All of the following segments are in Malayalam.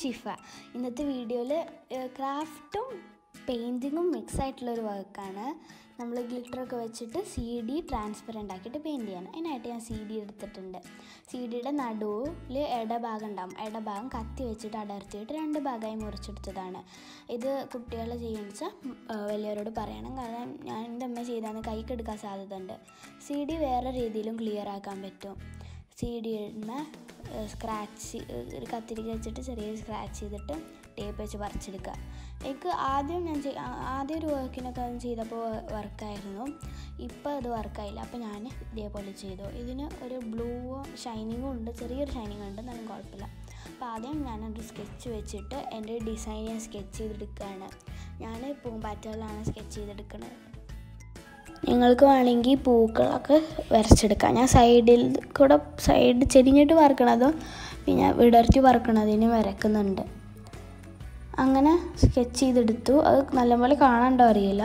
ഷിഫ. ഇന്നത്തെ വീഡിയോയിൽ ക്രാഫ്റ്റും പെയിൻറ്റിങ്ങും മിക്സ് ആയിട്ടുള്ളൊരു വർക്കാണ്. നമ്മൾ ഗ്ലിറ്ററൊക്കെ വെച്ചിട്ട് CD ട്രാൻസ്പെറൻ്റ് ആക്കിയിട്ട് പെയിൻറ്റ് ചെയ്യണം. അതിനായിട്ട് ഞാൻ CD എടുത്തിട്ടുണ്ട്. CDയുടെ നടുവിൽ ഇടഭാഗം ഉണ്ടാകും. ഇടഭാഗം കത്തി വെച്ചിട്ട് അടർത്തിയിട്ട് 2 ഭാഗമായി മുറിച്ചെടുത്തതാണ്. ഇത് കുട്ടികൾ ചെയ്യുന്ന വെച്ചാൽ വലിയവരോട് പറയണം. കാരണം ഞാൻ എൻ്റെ അമ്മ ചെയ്താൽ കൈക്കെടുക്കാൻ സാധ്യത ഉണ്ട്. CD വേറെ രീതിയിലും ക്ലിയർ ആക്കാൻ പറ്റും. CDയുടെ സ്ക്രാച്ച് ഒരു കത്തിരിക്ക വെച്ചിട്ട് ചെറിയ സ്ക്രാച്ച് ചെയ്തിട്ട് ടേപ്പ് വെച്ച് പറിച്ചെടുക്കുക. എനിക്ക് ആദ്യം ഒരു വർക്കിനൊക്കെ ചെയ്തപ്പോൾ വർക്കായിരുന്നു. ഇപ്പോൾ അത് വർക്കായില്ല. അപ്പോൾ ഞാൻ ഇതേപോലെ ചെയ്തു. ഇതിന് ഒരു ബ്ലൂ ഷൈനിങ്ങും ഉണ്ട്, ചെറിയൊരു ഷൈനിങ് ഉണ്ട്, എന്നാലും കുഴപ്പമില്ല. അപ്പോൾ ആദ്യം ഞാനൊരു സ്കെച്ച് വെച്ചിട്ട് എൻ്റെ ഡിസൈൻ ഞാൻ സ്കെച്ച് ചെയ്തെടുക്കുകയാണ്. ഞാൻ പൂമ്പാറ്റകളിലാണ് സ്കെച്ച് ചെയ്തെടുക്കുന്നത്. നിങ്ങൾക്ക് വേണമെങ്കിൽ പൂക്കളൊക്കെ വരച്ചെടുക്കാം. ഞാൻ സൈഡിൽ കൂടെ ചെരിഞ്ഞിട്ട് വരക്കണതും പിന്നെ വിടർത്തി വരക്കണതിന് വരക്കുന്നുണ്ട്. അങ്ങനെ സ്കെച്ച് ചെയ്തെടുത്തു. അത് നല്ലപോലെ കാണാണ്ടോ അറിയില്ല,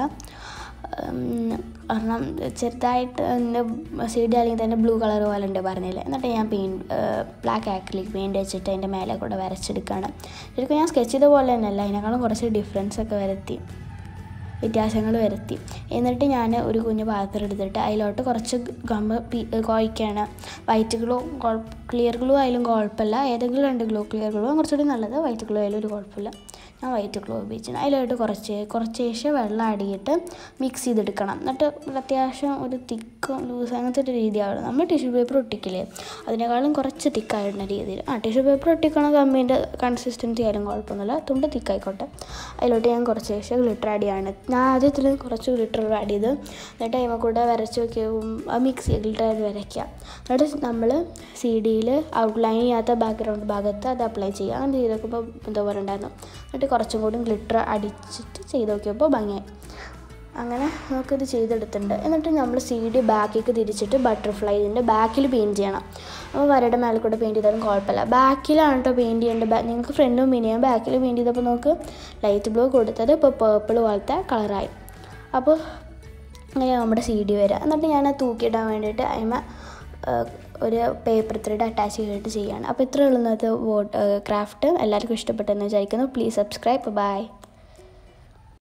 കാരണം ചെറുതായിട്ട് എൻ്റെ CD അല്ലെങ്കിൽ തന്നെ ബ്ലൂ കളർ പോലെ ഉണ്ട് പറഞ്ഞില്ലേ. എന്നിട്ട് ഞാൻ ബ്ലാക്ക് ആക്രിലിക് പെയിൻറ്റ് വെച്ചിട്ട് അതിൻ്റെ മേലെ കൂടെ വരച്ചെടുക്കുകയാണ്. ശരിക്കും ഞാൻ സ്കെച്ച് ചെയ്ത പോലെ തന്നെയല്ല, അതിനേക്കാളും കുറച്ച് വ്യത്യാസങ്ങൾ വരുത്തി. എന്നിട്ട് ഞാൻ ഒരു കുഞ്ഞു പാത്രം എടുത്തിട്ട് അതിലോട്ട് കുറച്ച് ഗമ്മ് കുഴയ്ക്കുകയാണ്. വൈറ്റ് ഗ്ലൂ, ക്ലിയർ ഗ്ലൂ ആയാലും കുഴപ്പമില്ല, ഏതെങ്കിലും 2 ഗ്ലൂ, ക്ലിയർ ഗ്ലൂ കുറച്ചുകൂടി നല്ലത്, വൈറ്റ് ഗ്ലൂ ആയാലും ഒരു കുഴപ്പമില്ല. ഞാൻ വൈറ്റ് ഗ്ലൂ ഉപയോഗിച്ചിട്ട് അതിലോട്ട് കുറച്ച് വെള്ളം ആടിയിട്ട് മിക്സ് ചെയ്തെടുക്കണം. എന്നിട്ട് അത്യാവശ്യം ഒരു തിക്കും ലൂസ് അങ്ങനത്തെ ഒരു രീതിയാവണം. നമ്മൾ ടിഷ്യൂ പേപ്പർ ഒട്ടിക്കില്ലേ, അതിനേക്കാളും കുറച്ച് തിക്കായിരുന്ന രീതിയിൽ. ടിഷ്യൂ പേപ്പർ ഒട്ടിക്കണ ഗമ്മിൻ്റെ കൺസിസ്റ്റൻസി ആയാലും കുഴപ്പമൊന്നുമില്ല, തുണ്ട് തിക്കായിക്കോട്ടെ. അതിലോട്ട് ഞാൻ കുറച്ച് ഗ്ലിറ്റർ ആഡ് ചെയ്യാണ്. ഞാൻ ആദ്യത്തിൽ കുറച്ച് ഗ്ലിറ്റർ ആഡ് ചെയ്ത് എന്നിട്ട് അതിമ കൂടെ വരച്ച് നോക്കിയാൽ മിക്സ് ചെയ്ത് ഗ്ലിറ്റർ ആയിട്ട് വരയ്ക്കുക. എന്നിട്ട് നമ്മൾ CDയിൽ ഔട്ട്ലൈൻ ചെയ്യാത്ത ബാക്ക്ഗ്രൗണ്ട് ഭാഗത്ത് അത് അപ്ലൈ ചെയ്യുക. അങ്ങനെ ചെയ്ത് നോക്കുമ്പോൾ ഇതുപോലെ ഉണ്ടായിരുന്നു. എന്നിട്ട് കുറച്ചും കൂടി ഗ്ലിറ്റർ അടിച്ചിട്ട് ചെയ്ത് നോക്കിയപ്പോൾ ഭംഗിയായി. അങ്ങനെ നമുക്കിത് ചെയ്തെടുത്തിട്ടുണ്ട്. എന്നിട്ട് നമ്മൾ CD ബാക്കിലേക്ക് തിരിച്ചിട്ട് ബട്ടർഫ്ലൈ ഇതിൻ്റെ ബാക്കിൽ പെയിൻറ്റ് ചെയ്യണം. അപ്പോൾ വരയുടെ മേലെ കൂടെ പെയിൻറ്റ് ചെയ്താലും കുഴപ്പമില്ല. ബാക്കിലാണ് കേട്ടോ പെയിൻറ്റ് ചെയ്യേണ്ടത്. നിങ്ങൾക്ക് ഫ്രണ്ടും പെയിൻറ്റ് ചെയ്യാം. ബാക്കിൽ പെയിൻറ്റ് ചെയ്തപ്പോൾ നമുക്ക് ലൈറ്റ് ബ്ലൂ കൊടുത്തത് ഇപ്പോൾ പേർപ്പിൾ പോലത്തെ കളറായി. അപ്പോൾ അങ്ങനെ നമ്മുടെ CD വരിക. എന്നിട്ട് ഞാൻ തൂക്കിയിടാൻ വേണ്ടിയിട്ട് അതിന് ഒരു പേപ്പർ ത്രെഡ് അറ്റാച്ച് ചെയ്തിട്ട് ചെയ്യുകയാണ്. അപ്പോൾ ഇത്രയുള്ള ഇന്നത്തെ ക്രാഫ്റ്റ് എല്ലാവർക്കും ഇഷ്ടപ്പെട്ടെന്ന് വിചാരിക്കുന്നു. Please subscribe. ബൈ.